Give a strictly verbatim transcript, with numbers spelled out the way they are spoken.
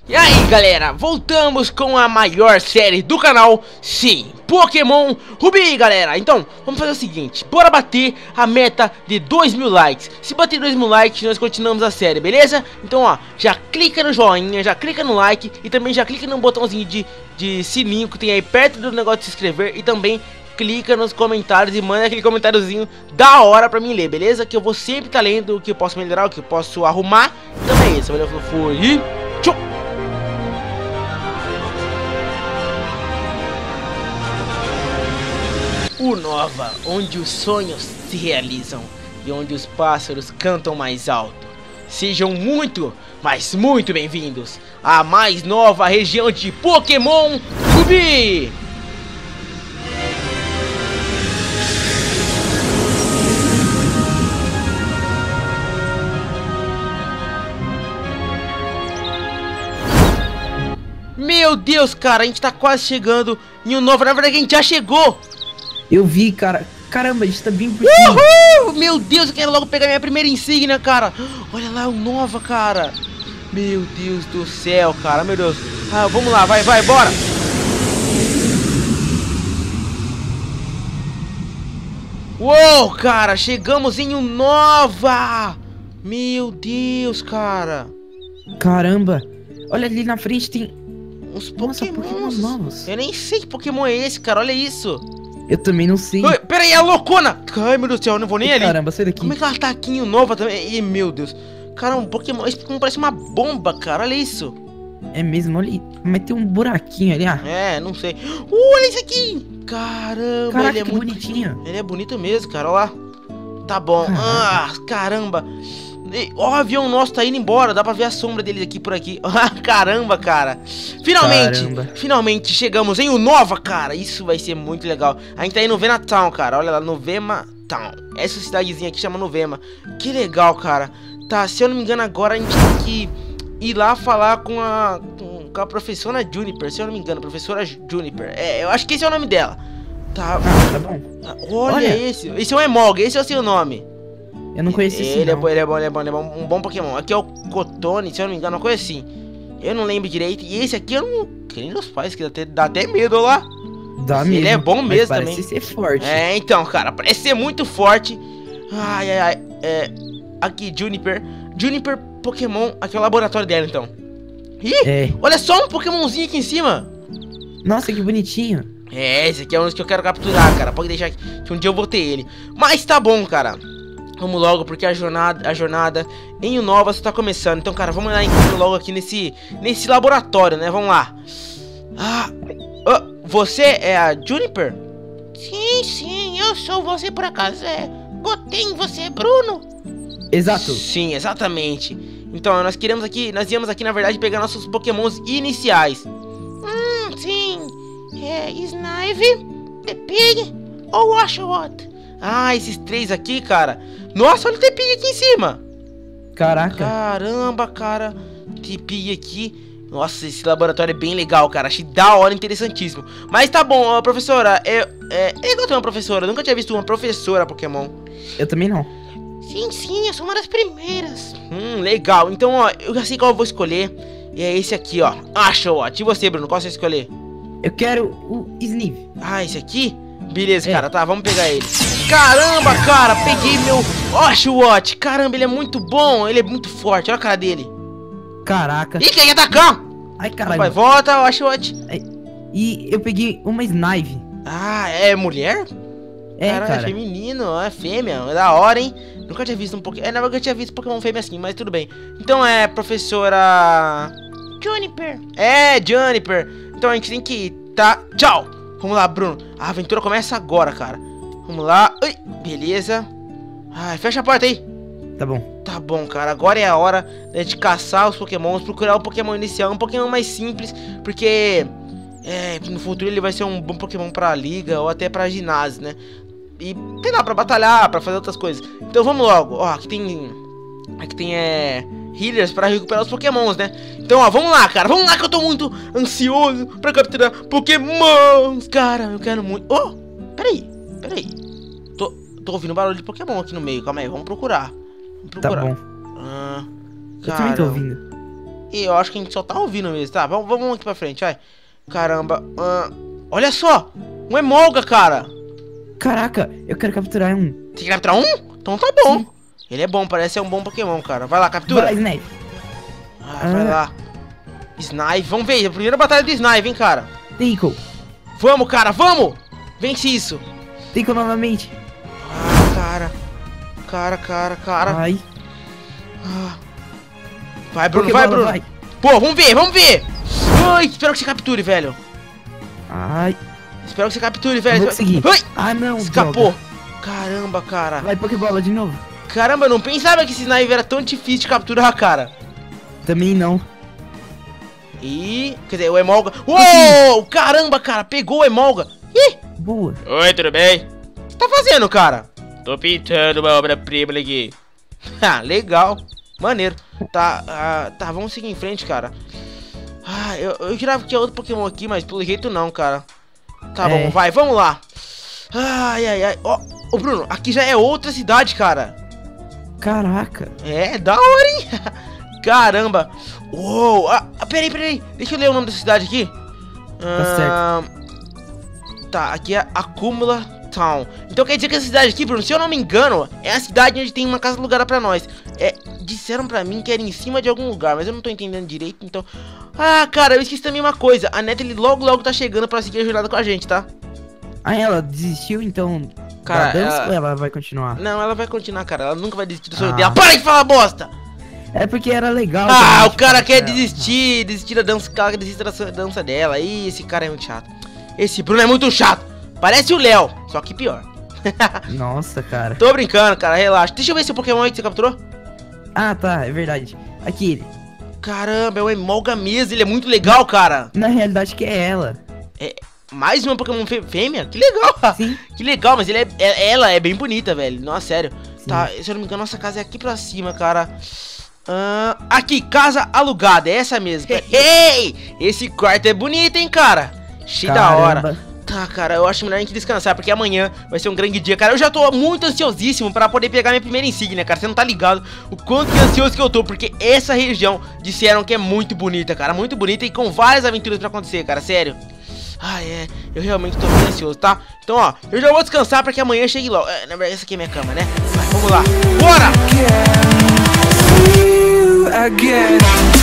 E aí galera, voltamos com a maior série do canal, sim, Pokémon Rubi galera. Então, vamos fazer o seguinte, bora bater a meta de dois mil likes. Se bater dois mil likes, nós continuamos a série, beleza? Então ó, já clica no joinha, já clica no like e também já clica no botãozinho de, de sininho que tem aí perto do negócio de se inscrever. E também clica nos comentários e manda aquele comentáriozinho da hora pra mim ler, beleza? Que eu vou sempre estar tá lendo o que eu posso melhorar, o que eu posso arrumar. Então é isso, valeu, fui e tchau! Unova, onde os sonhos se realizam e onde os pássaros cantam mais alto. Sejam muito, mas muito bem-vindos à mais nova região de Pokémon Rubi! Meu Deus, cara, a gente tá quase chegando em Unova. Na verdade, a gente já chegou. Eu vi, cara. Caramba, a gente tá bem por cima. Uhul! Meu Deus, eu quero logo pegar minha primeira insígnia, cara. Olha lá, Unova, cara. Meu Deus do céu, cara. Meu Deus. Ah, vamos lá, vai, vai, bora. Uou, cara, chegamos em Unova. Meu Deus, cara. Caramba. Olha ali na frente, tem uns Nossa, Pokémon novos. Eu nem sei que Pokémon é esse, cara. Olha isso. Eu também não sei. Oi, pera aí, é a loucona! Ai, meu Deus do céu, eu não vou nem ali. Caramba, sai daqui. Como é que ela tá aqui em Unova também? Ih, meu Deus. Cara, um Pokémon, esse Pokémon parece uma bomba, cara. Olha isso. É mesmo, olha aí. Mas tem um buraquinho ali, ah. É, não sei. Uh, olha isso aqui. Caramba, Caraca, ele é que muito bonitinho. Ele é bonito mesmo, cara, olha lá. Tá bom. Caraca. Ah, caramba. Ó, o avião nosso tá indo embora. Dá pra ver a sombra deles aqui por aqui. Caramba, cara. Finalmente, Caramba. finalmente chegamos em Unova, cara. Isso vai ser muito legal. A gente tá em Novena Town, cara. Olha lá, Novema Town. Essa cidadezinha aqui chama Novema. Que legal, cara. Tá, se eu não me engano agora a gente tem que ir lá falar com a, com, com a professora Juniper. Se eu não me engano, professora Juniper. É, eu acho que esse é o nome dela. Tá, Ah, tá bom. olha, olha esse. Esse é o Emolga, esse é o seu nome. Eu não conheço esse ele não. é bom, ele é bom, ele é bom, ele é bom, um bom Pokémon. Aqui é o Cotone, se eu não me engano, uma coisa assim. Eu não lembro direito. E esse aqui eu não. Que nem meus pais, que dá até, dá até medo, olha lá. Dá mesmo. Ele é bom mas mesmo parece também. ser forte. É, então, cara, parece ser muito forte. Ai, ai, ai. É, aqui, Juniper. Juniper Pokémon. Aqui é o laboratório dela, então. Ih, É. olha só um Pokémonzinho aqui em cima. Nossa, que bonitinho. É, esse aqui é um dos que eu quero capturar, cara. Pode deixar que um dia eu vou ter ele. Mas tá bom, cara. Vamos logo, porque a jornada, a jornada em Unova está começando. Então, cara, vamos lá então, logo aqui nesse, nesse laboratório, né? Vamos lá. Ah, oh, você é a Juniper? Sim, sim, eu sou você por acaso. É, gostei em você, Bruno. Exato. Sim, exatamente. Então, nós queremos aqui, nós íamos aqui, na verdade, pegar nossos Pokémons iniciais. Hum, sim. É, Snive, Tepig ou Oshawott. Ah, esses três aqui, cara. Nossa, olha o Tepig aqui em cima. Caraca. Caramba, cara. Tepig aqui. Nossa, esse laboratório é bem legal, cara. Achei da hora, interessantíssimo. Mas tá bom, ó, professora. É, é, é igual ter uma professora. Eu nunca tinha visto uma professora Pokémon. Eu também não. Sim, sim, eu sou uma das primeiras. Hum, legal. Então, ó, eu já sei qual eu vou escolher. E é esse aqui, ó. Oshawott. E você, Bruno? Qual você vai escolher? Eu quero o Snive. Ah, esse aqui? Beleza, É. cara. Tá, vamos pegar ele. Caramba, cara. Peguei meu Oshawott. Caramba, ele é muito bom. Ele é muito forte. Olha a cara dele. Caraca. Ih, quer atacar? Ai, caralho. Vai, volta, Oshawott. E eu peguei uma Snive. Ah, é mulher? É, Caralho, cara. é feminino, é fêmea. É da hora, hein? Nunca tinha visto um Pokémon. É, na verdade eu tinha visto Pokémon fêmea assim, mas tudo bem. Então é, professora... Juniper. É, Juniper. Então a gente tem que ir, tá? Tchau. Vamos lá, Bruno. A aventura começa agora, cara. Vamos lá. Ui, beleza. Ai, fecha a porta aí. Tá bom. Tá bom, cara. Agora é a hora de caçar os Pokémons, procurar o Pokémon inicial, um Pokémon mais simples, porque é, no futuro ele vai ser um bom Pokémon pra liga ou até pra ginásio, né? E, sei lá, pra batalhar, pra fazer outras coisas. Então vamos logo. Ó, aqui tem... Aqui tem, é... healers pra recuperar os Pokémons, né? Então, ó, vamos lá, cara. Vamos lá que eu tô muito ansioso pra capturar Pokémons. Cara, eu quero muito... Oh, peraí, peraí. Tô, tô ouvindo barulho de Pokémon aqui no meio. Calma aí, vamos procurar. Vamos Tá procurar. bom. Ah, Eu também tô cara. ouvindo. E eu acho que a gente só tá ouvindo mesmo. Tá, vamos, vamos aqui pra frente, vai. Caramba. Uh, olha só. Um Emolga, cara. Caraca, eu quero capturar um. Você quer capturar um? Então tá bom. Sim. Ele é bom, parece ser um bom Pokémon, cara. Vai lá, captura. Vai, Snipe. Ah, ah. Vai lá. Snipe, vamos ver. A primeira batalha do Snipe, hein, cara. Tico. Vamos, cara, vamos. Vence isso. Tico novamente. Ah, cara. Cara, cara, cara. Vai. Ah. Vai, Bruno, Pokébola, vai, Bruno. vai. Pô, vamos ver, vamos ver. Ai, espero que você capture, velho. Ai. Espero que você capture, velho. Vou conseguir. Ai. Ah, não. Escapou. Droga. Caramba, cara. Vai, Pokébola de novo. Caramba, eu não pensava que esse Snipe era tão difícil de capturar, cara. Também não. E... Quer dizer, o Emolga... Uou! Caramba, cara. Pegou o Emolga. Ih! Boa. Oi, tudo bem? O que você tá fazendo, cara? Tô pintando uma obra-prima aqui. Ah, legal. Maneiro. Tá, uh, tá, vamos seguir em frente, cara. Ah, eu, eu jurava que tinha outro Pokémon aqui, mas pelo jeito não, cara. Tá é. bom, vai, vamos lá. Ai, ai, ai. Ó, oh, Bruno, aqui já é outra cidade, cara. Caraca. É, da hora, hein? Caramba. Uou, ah, peraí, peraí. Deixa eu ler o nome da cidade aqui. Tá certo. Ah, tá, aqui é Accumula Town. Então quer dizer que essa cidade aqui, Bruno, se eu não me engano, é a cidade onde tem uma casa alugada pra nós. É, disseram pra mim que era em cima de algum lugar, mas eu não tô entendendo direito, então... Ah, cara, eu esqueci também uma coisa. A Natalie logo, logo tá chegando pra seguir a jornada com a gente, tá? Ah, ela desistiu, então... Cara, da dança, ela... ou ela vai continuar? Não, ela vai continuar, cara. Ela nunca vai desistir do sonho Ah. dela. Para de falar bosta! É porque era legal. Ah, o cara quer desistir, desistir da dança, o cara desistir da dança dela. Ih, esse cara é muito chato. Esse Bruno é muito chato. Parece o Léo, só que pior. Nossa, cara. Tô brincando, cara, relaxa. Deixa eu ver seu Pokémon aí que você capturou. Ah, tá, é verdade. Aqui ele. Caramba, é o Emolga mesmo, ele é muito legal, cara. Na realidade que é ela. É mais uma Pokémon fê fêmea? Que legal. Sim. Que legal, mas ele é, é- ela é bem bonita, velho. Nossa, sério. Sim. Tá, se eu não me engano, nossa casa é aqui pra cima, cara. Ah, aqui, casa alugada, é essa mesmo. Ei, esse quarto é bonito, hein, cara. Cheio da hora. Caramba. Tá, cara, eu acho melhor a gente descansar, porque amanhã vai ser um grande dia, cara. Eu já tô muito ansiosíssimo pra poder pegar minha primeira insígnia, cara. Você não tá ligado o quanto que ansioso que eu tô, porque essa região disseram que é muito bonita, cara. Muito bonita e com várias aventuras pra acontecer, cara, sério. Ah, é, eu realmente tô muito ansioso, tá? Então, ó, eu já vou descansar pra que amanhã chegue logo. É, na verdade, essa aqui é minha cama, né? Vai, vamos lá, bora! Again.